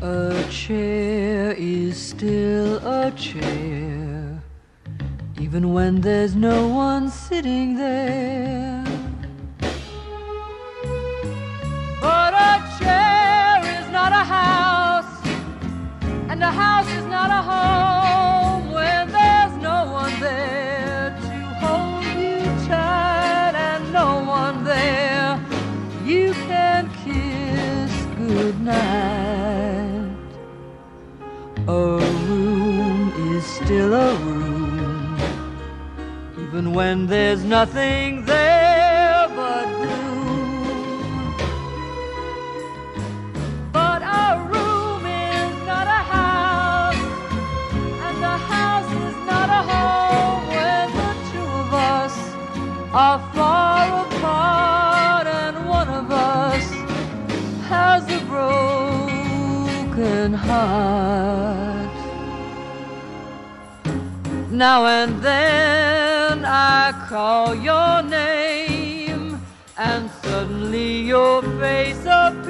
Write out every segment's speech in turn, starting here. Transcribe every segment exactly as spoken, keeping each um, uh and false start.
A chair is still a chair, even when there's no one sitting there. But a chair is not a house, and a house is not a home when there's no one there to hold you tight and no one there you can kiss goodnight. A room is still a room, even when there's nothing there but gloom. But a room is not a house, and a house is not a home when the two of us are far apart and one of us has a broken heart. Now and then I call your name, and suddenly your face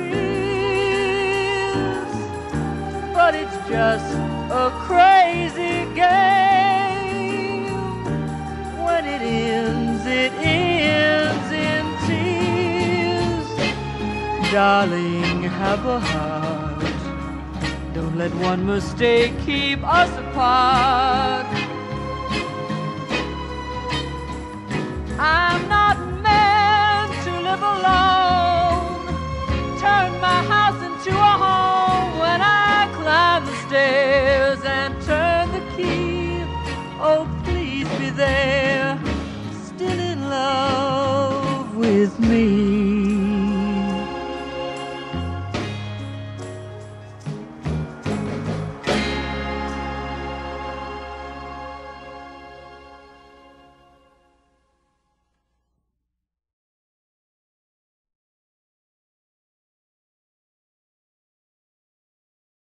appears. But it's just a crazy game. When it ends, it ends in tears. Darling, have a heart. Don't let one mistake keep us apart. I'm not meant to live alone. Turn my house into a home when I climb the stairs and turn the key. Oh, please be there, still in love with me.